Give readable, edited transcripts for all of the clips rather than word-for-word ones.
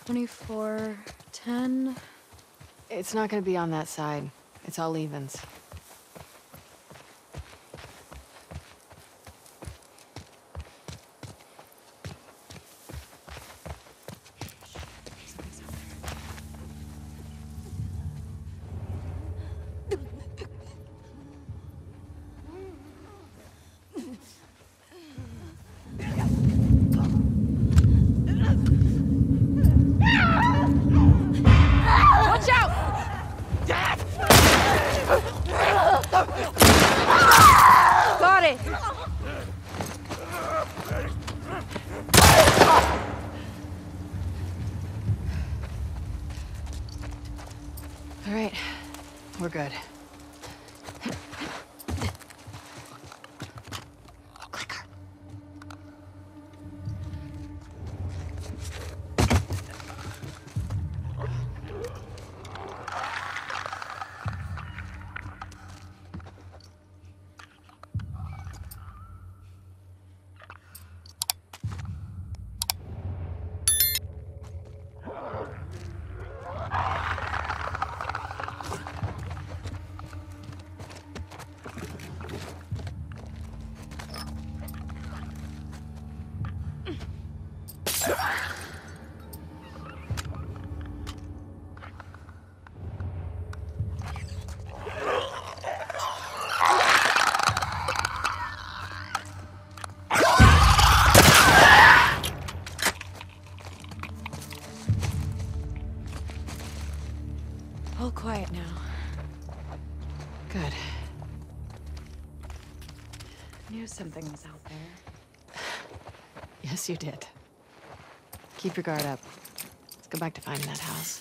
2410. It's not gonna be on that side. It's all evens. Watch out! Got it! All right, we're good. Clicker. All quiet now. Good. Knew something was out there. Yes, you did. Keep your guard up. Let's go back to finding that house.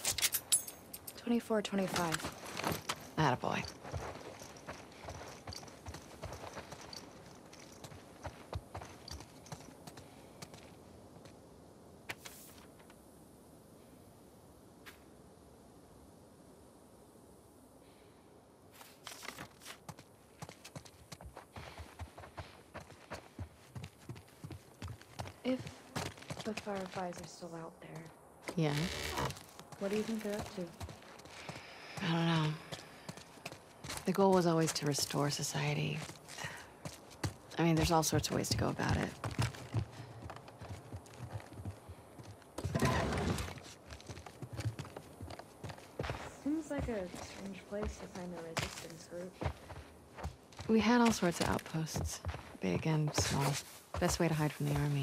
2425. Attaboy. If the Fireflies are still out there, Yeah? what do you think they're up to? I don't know. The goal was always to restore society. I mean, there's all sorts of ways to go about it. Seems like a strange place to find a resistance group. We had all sorts of outposts. Big and small. Best way to hide from the army.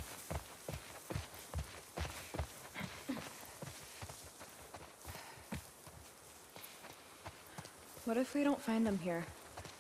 What if we don't find them here?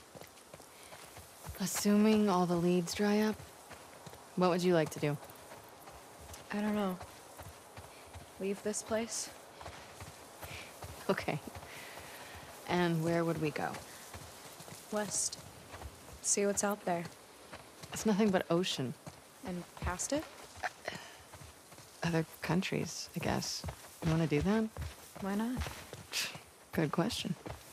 Assuming all the leads dry up, what would you like to do? I don't know. Leave this place? Okay. And where would we go? West. See what's out there. It's nothing but ocean. And past it? Other countries, I guess. You want to do that? Why not? Good question.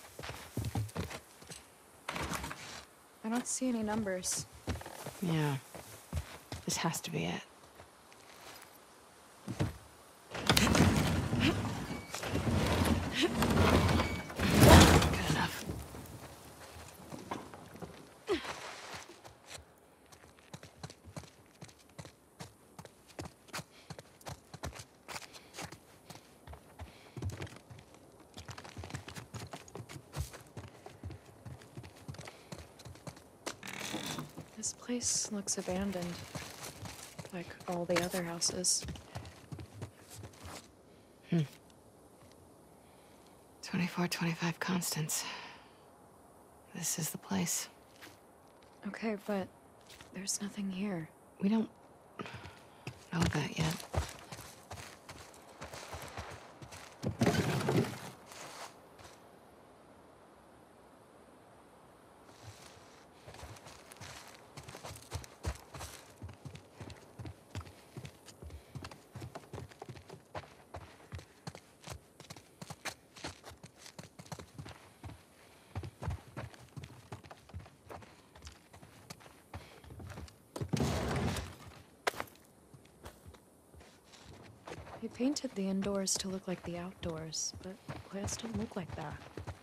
I don't see any numbers. Yeah. This has to be it. Good enough. This place looks abandoned. Like all the other houses. 2425 Constance. This is the place. Okay, but there's nothing here. We don't know that yet. They painted the indoors to look like the outdoors, but plants don't look like that.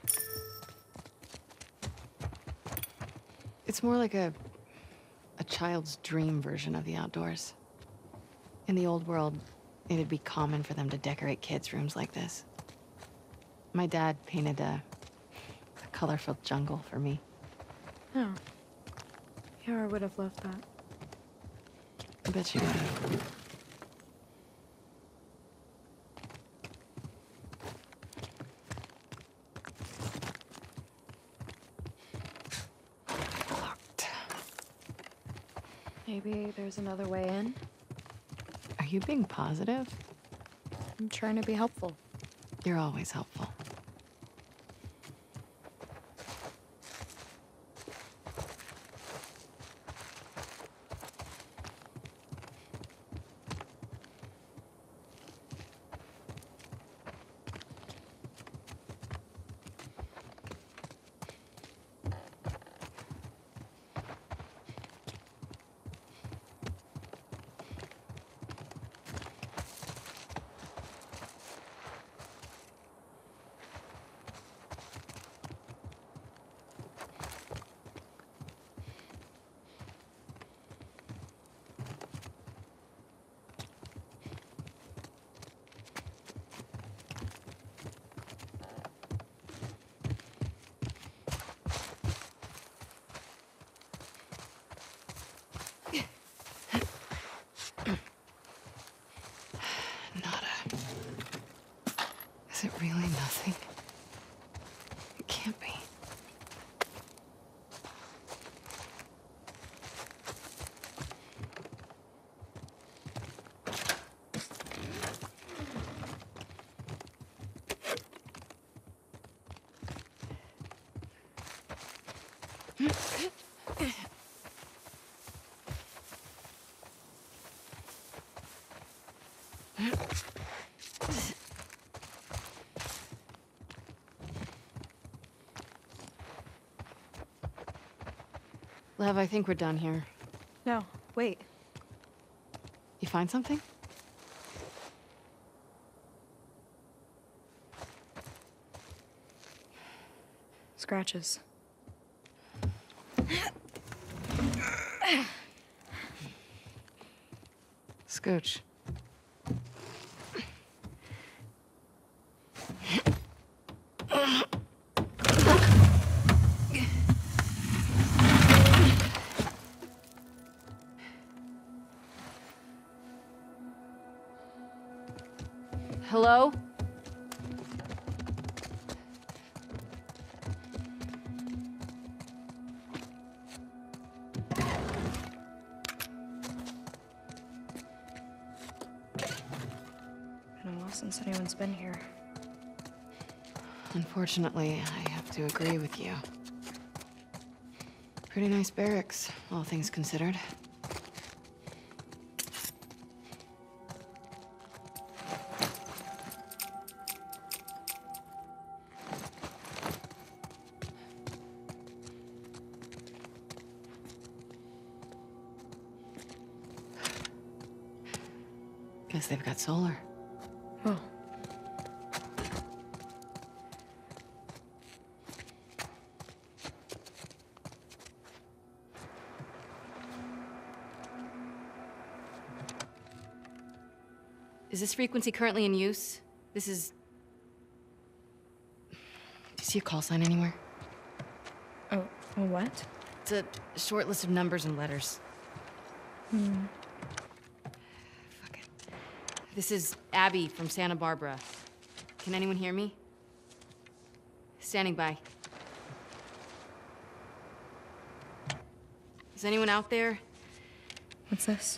It's more like a child's dream version of the outdoors. In the old world, it'd be common for them to decorate kids' rooms like this. My dad painted a colorful jungle for me. Oh. Yara would have loved that. I bet she would have. Locked. Maybe there's another way in? Are you being positive? I'm trying to be helpful. You're always helpful. Is it really nothing? It can't be. Lev, I think we're done here. No, wait. You find something? Scratches. Scooch. Hello? Been a while since anyone's been here. Unfortunately, I have to agree with you. Pretty nice barracks, all things considered. Guess they've got solar. Oh. Is this frequency currently in use? This is... Do you see a call sign anywhere? Oh, a what? It's a short list of numbers and letters. Hmm. Fuck it. This is Abby from Santa Barbara. Can anyone hear me? Standing by. Is anyone out there? What's this?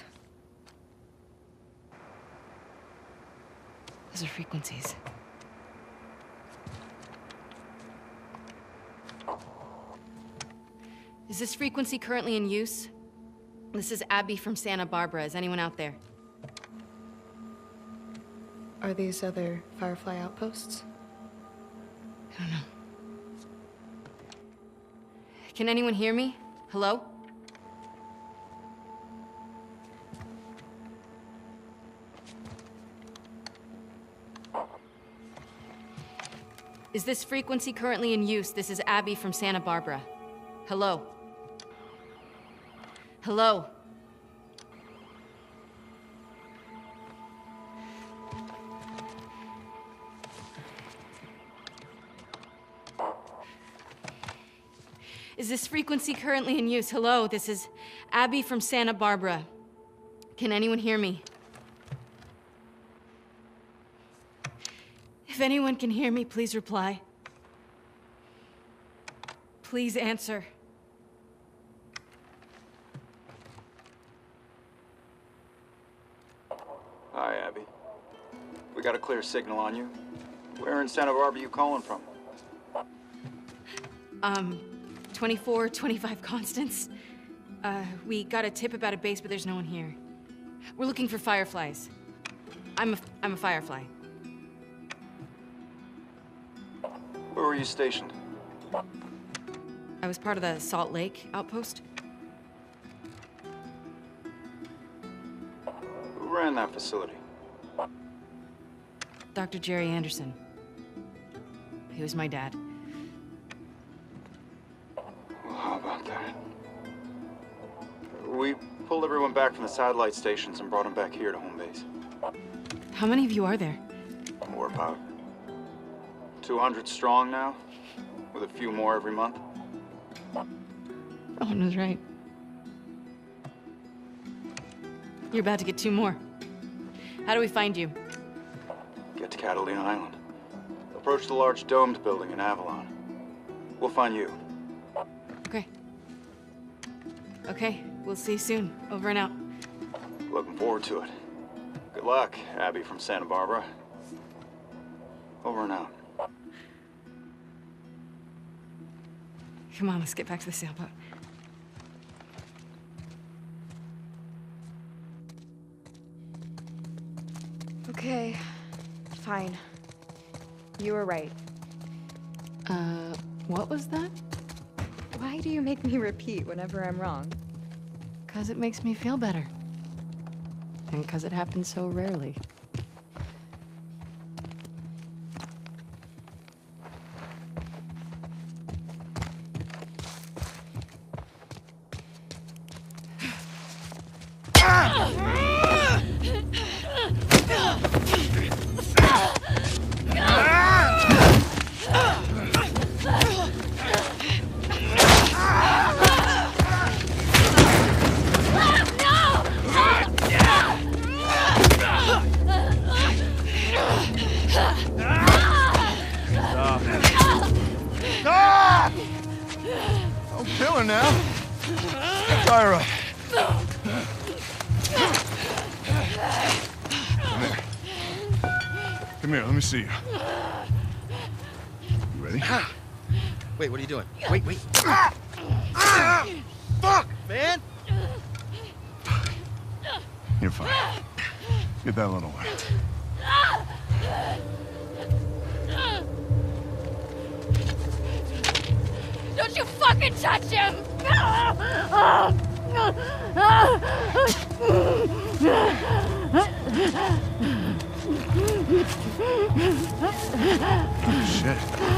Those are frequencies. Is this frequency currently in use? This is Abby from Santa Barbara. Is anyone out there? Are these other Firefly outposts? I don't know. Can anyone hear me? Hello? Is this frequency currently in use? This is Abby from Santa Barbara. Hello? Hello? Is this frequency currently in use? Hello, this is Abby from Santa Barbara. Can anyone hear me? If anyone can hear me, please reply. Please answer. Hi, Abby. We got a clear signal on you. Where in Santa Barbara you calling from? 2425 Constance. We got a tip about a base, but there's no one here. We're looking for fireflies. I'm a firefly. Where were you stationed? I was part of the Salt Lake outpost. Who ran that facility? Dr. Jerry Anderson. He was my dad. Well, how about that? We pulled everyone back from the satellite stations and brought them back here to home base. How many of you are there? We're about 200 strong now, with a few more every month. Owen was right. You're about to get 2 more. How do we find you? Get to Catalina Island. Approach the large domed building in Avalon. We'll find you. Okay. Okay, we'll see you soon. Over and out. Looking forward to it. Good luck, Abby from Santa Barbara. Over and out. Come on, let's get back to the sailboat. Okay, fine. You were right. What was that? Why do you make me repeat whenever I'm wrong? 'Cause it makes me feel better. And 'cause it happens so rarely. I'm killing now. Tyra. Come here, let me see you. You ready? Wait, what are you doing? Wait. Fuck, man! You're fine. Get that little way. Don't you fucking touch him! Shit.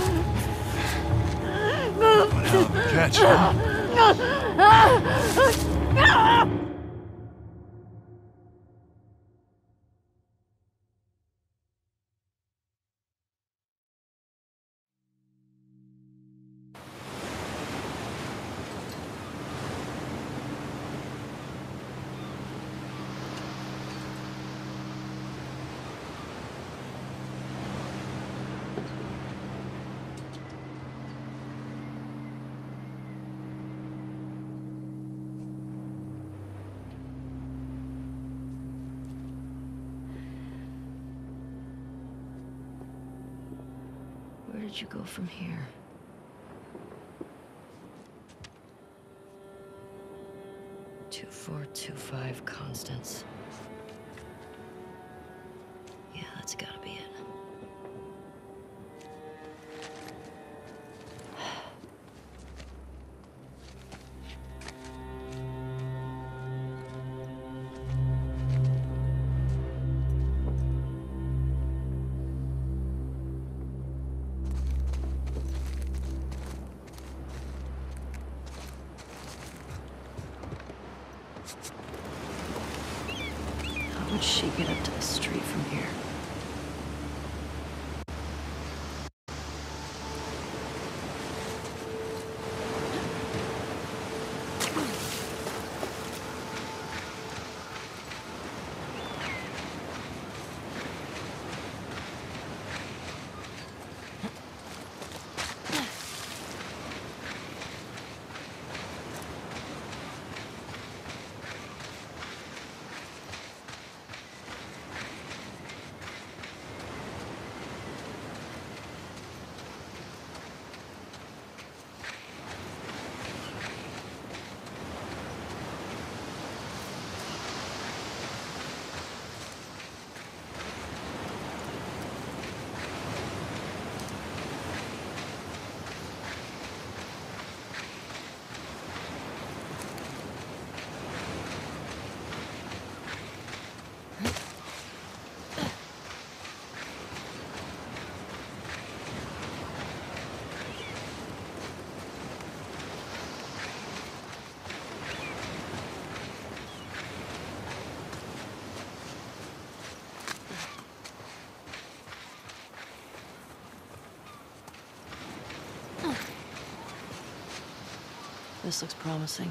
What hell of a catch, huh? Where did you go from here? Two, 425 Constance. Yeah, that's gotta be it. How'd she get up to the street from here? This looks promising.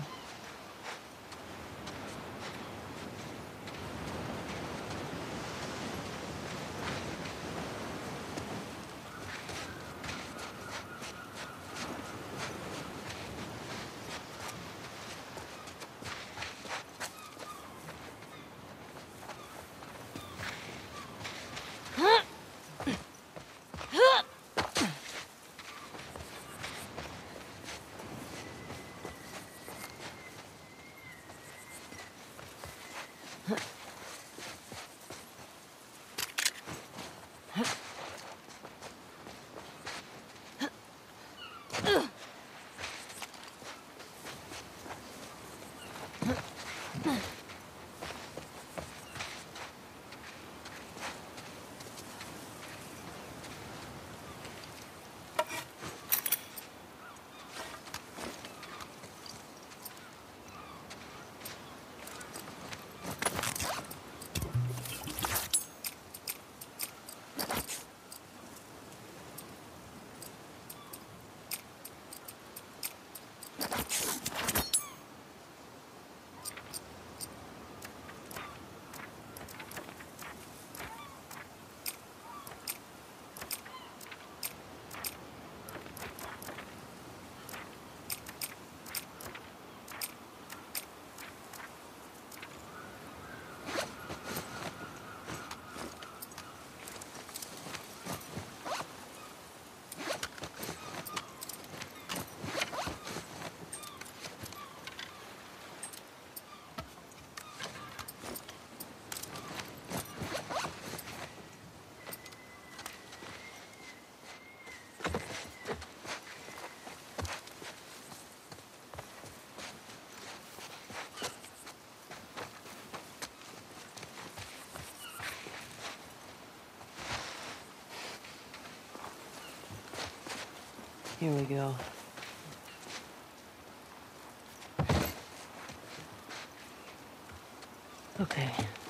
Here we go. Okay.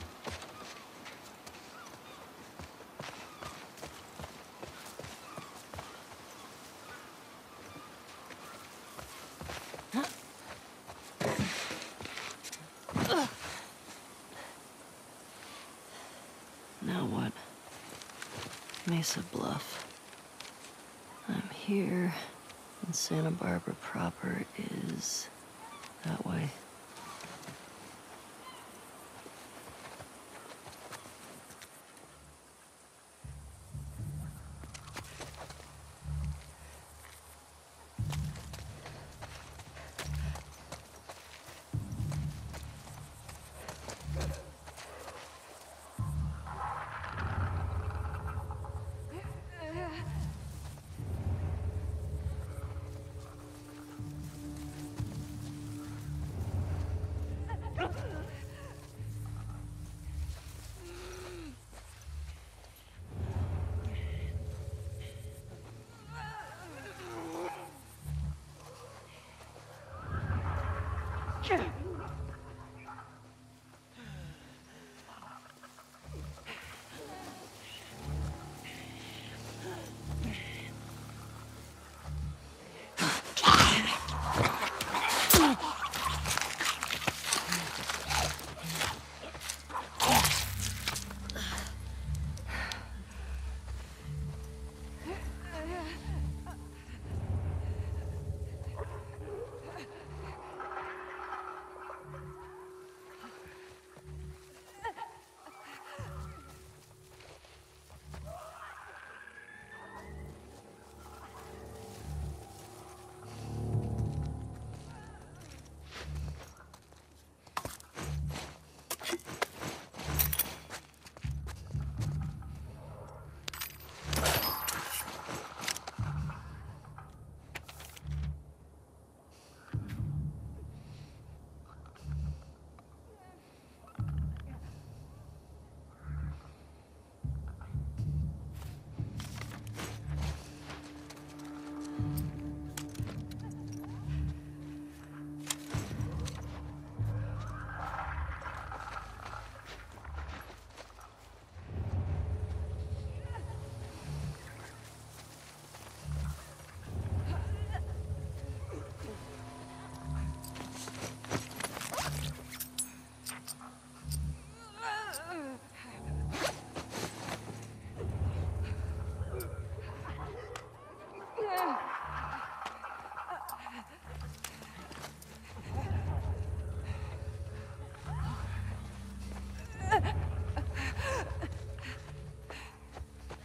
Now what? Mesa Bluff. I'm here, and Santa Barbara proper is that way.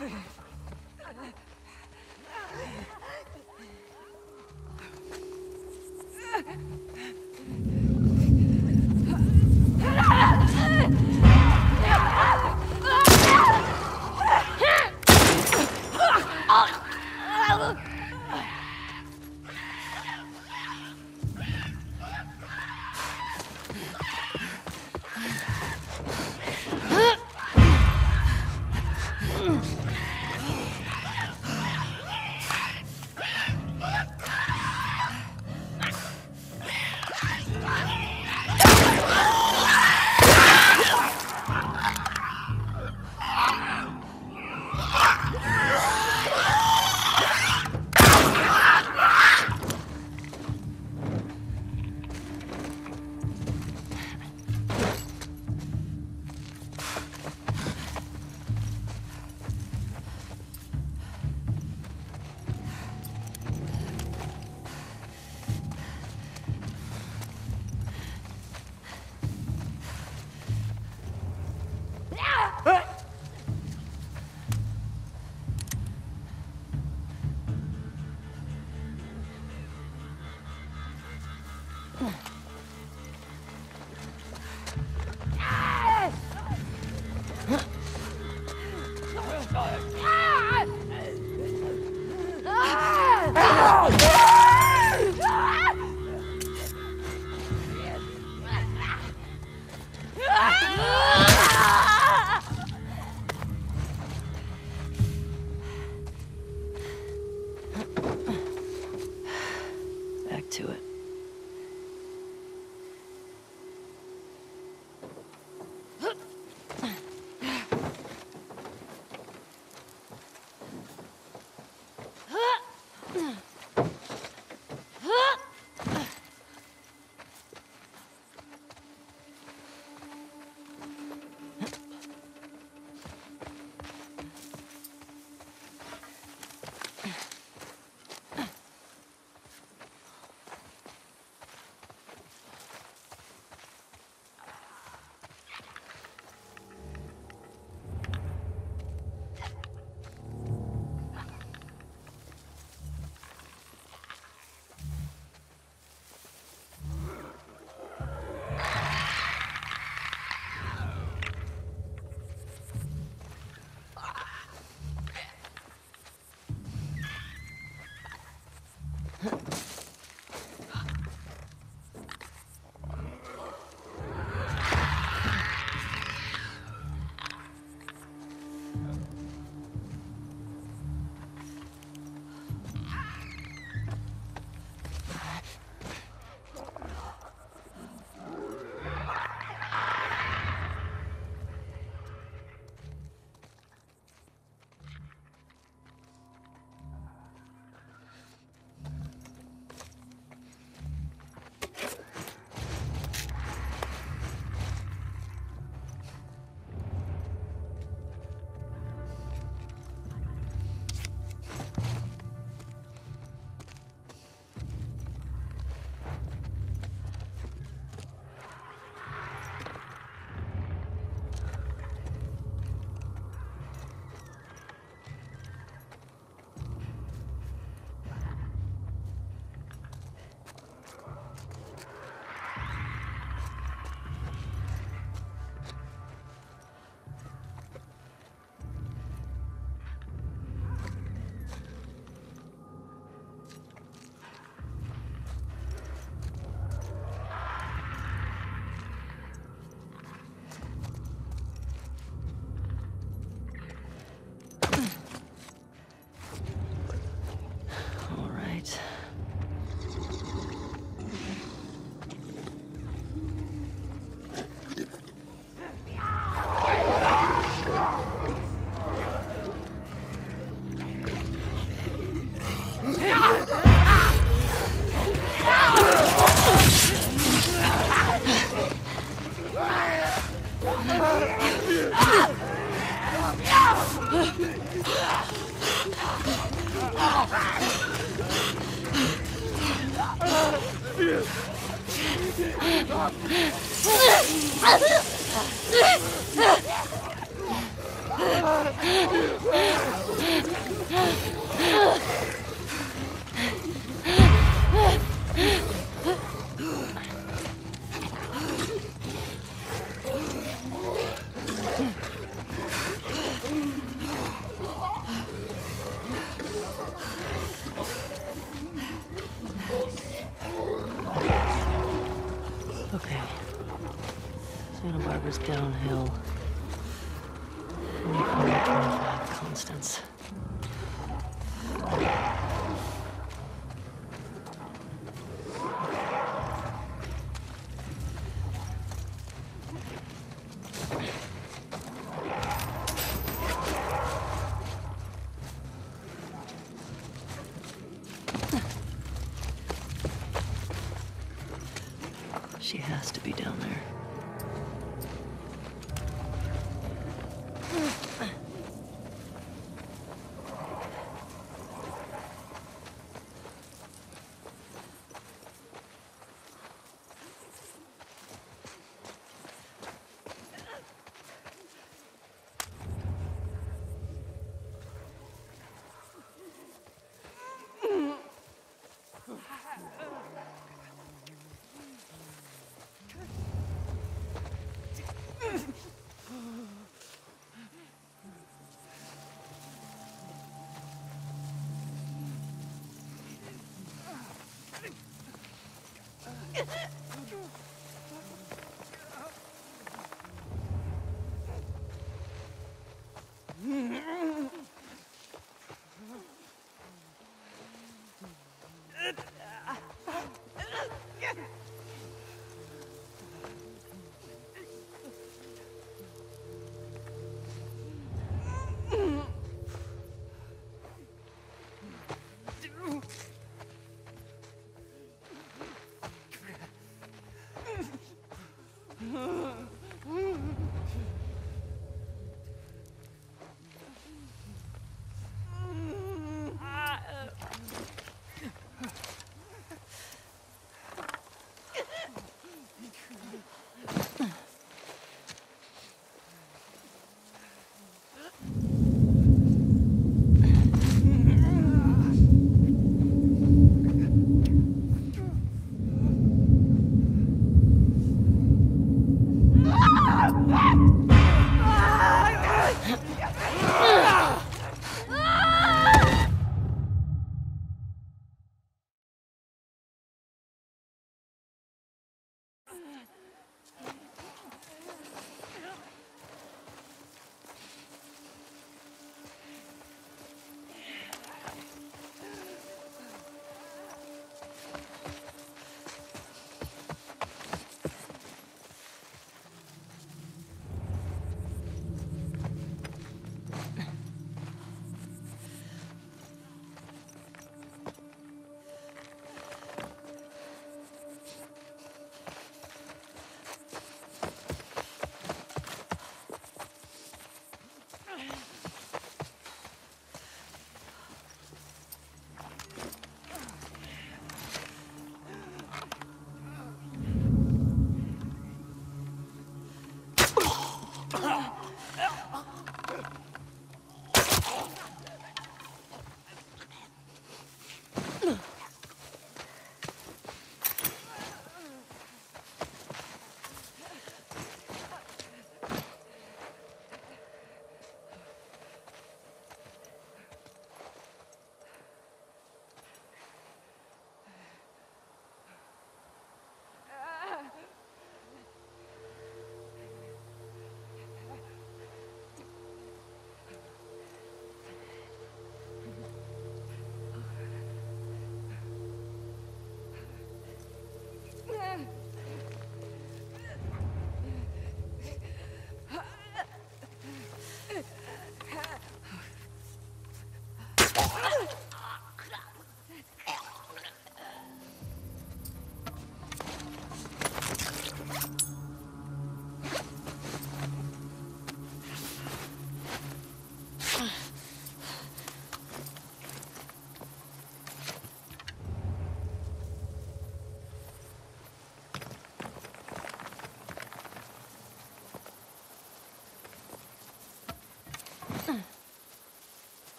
Back to it. Okay. Santa Barbara's downhill. 25 constants. She has to be down there.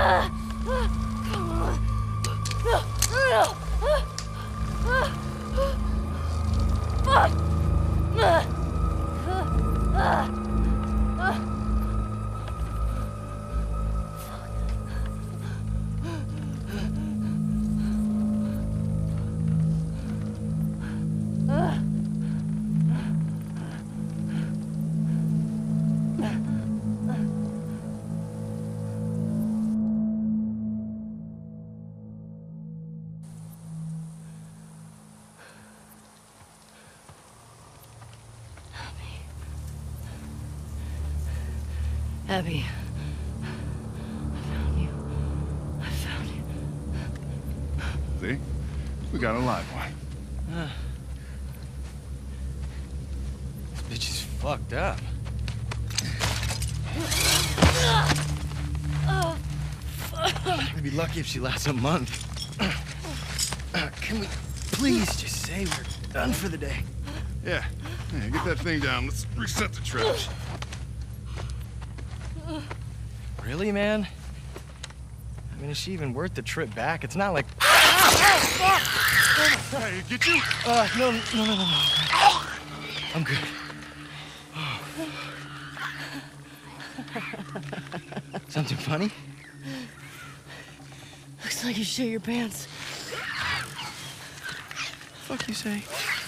Abby. I found you. I found you. See? We got a live one. This bitch is fucked up. We'd be lucky if she lasts a month. Can we please just say we're done for the day? Yeah. Yeah, get that thing down. Let's reset the traps. Really, man? I mean, is she even worth the trip back? It's not like... Hey, get you? No. I'm good. Something funny? Looks like you shit your pants. Fuck you say?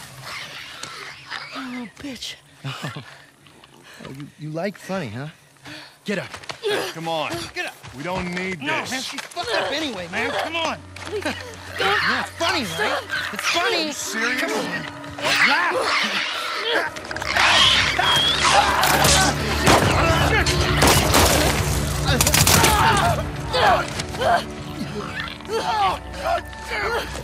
Oh, bitch. Oh, you like funny, huh? Get up. Come on. Get up. We don't need No, this. man, she's fucked up anyway, man. Come on. No, it's funny, right? It's funny. Serious? Come on. Laugh. Oh, God damn it!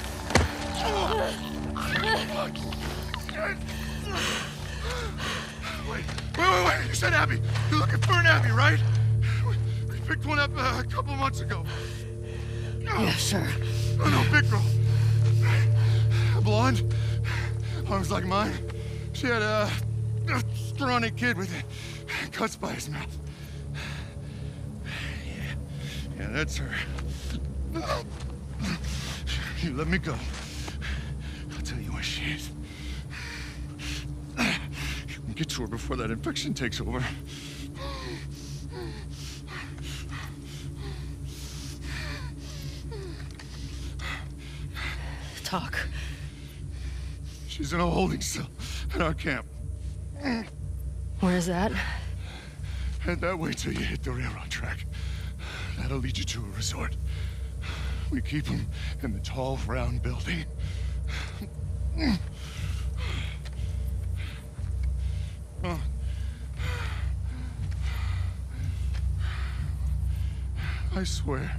Wait. You said Abby. You're looking for an Abby, right? We picked one up a couple months ago. Yeah, sure. No, big girl. Blonde. Arms like mine. She had a scrawny kid with cuts by his mouth. Yeah, that's her. You let me go. I'll tell you where she is. Get to her before that infection takes over. Talk. She's in a holding cell at our camp. Where's that? Head that way till you hit the railroad track. That'll lead you to a resort. We keep them in the tall, round building. Oh. I swear.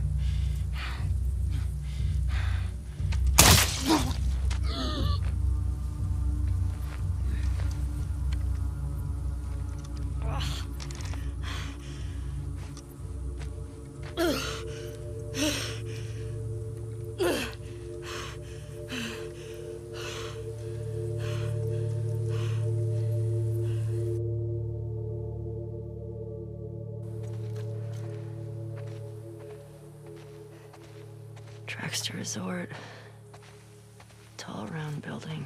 Traxter Resort. Tall round building.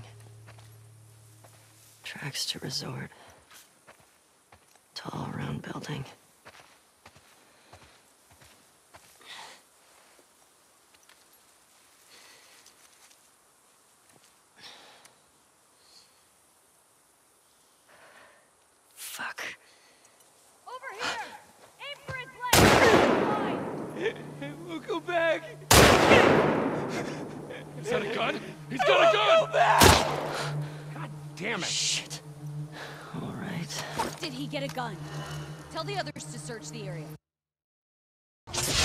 Traxter Resort. Tall round building. Fuck. Over here! Aim for his leg! We'll go back. Is that a gun? He's got a gun! Go back! God damn it. Shit. All right. Did he get a gun? Tell the others to search the area.